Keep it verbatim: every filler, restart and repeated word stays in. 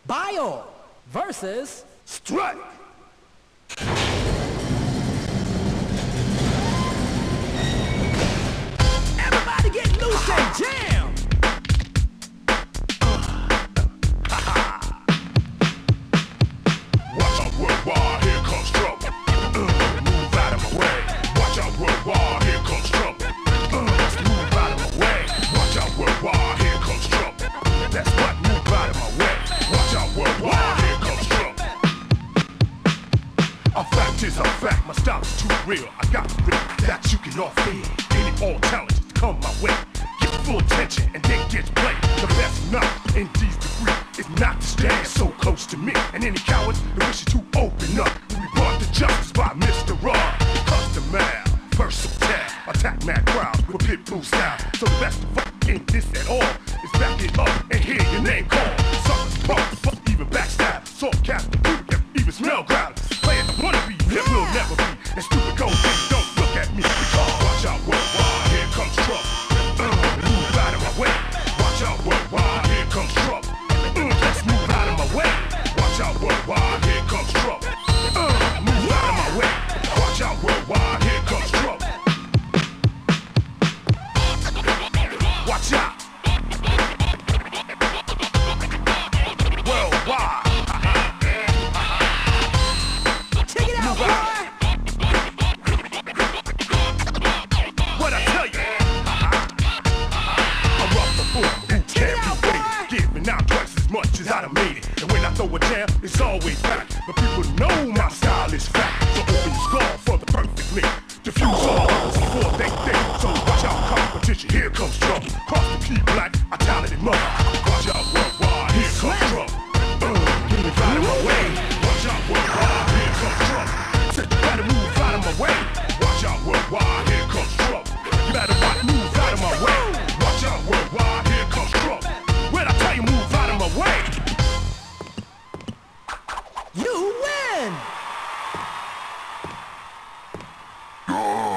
Bio versus Strike! Everybody get loose and jam! Watch out, worldwide, here comes trouble. Uh, move out of my way. Watch out, worldwide, here comes trouble. Uh, move out of my way. Watch out, worldwide, here comes trouble. That's what, move out of my way. Watch out, worldwide, here comes trouble. A fact is a fact, my style is too real. I got the rhythm that you can all feel. Any all talents come my way. Get full attention and then get played. The best not in these degrees is not to stand so close to me. And any cowards that wishes to open up will be brought to justice by Mister Raw. Custom mal, versatile, attack mad crowd with pit bull style. So the best fuck in this at all is back it up and hear your name called. Suckers, punks, fuck even backstab. Salt cast the beauty that even smell ground. Play it, wanna be, that will never be. And stupid gold things don't look at me because watch out worldwide, here comes trouble. Uh, move out of my way. Watch out worldwide, here comes trouble. Uh, let's move out of my way. Watch out worldwide, here comes trouble. Uh, move out of my way. Watch out worldwide, here comes trouble. Watch out. Worldwide. Check it out, boy! What I tell you? I'm up the foot and can't be waited. Giving out twice as much as I done made it. And when I throw a jam, it's always back. But people know my style is fat. So open your skull for the perfect link. Diffuse all others before they think. So watch out, competition, here comes trouble. Cross the key black, a talented mother. Watch out, worldwide, here comes trouble. Uh, move out of my way. Watch out, worldwide, here comes trouble. Said you better move out of my way. Watch out, worldwide, here comes trouble. You better watch, move out of my way. Watch out, worldwide, here comes trouble. When I tell you move out of my way. You win! Oh.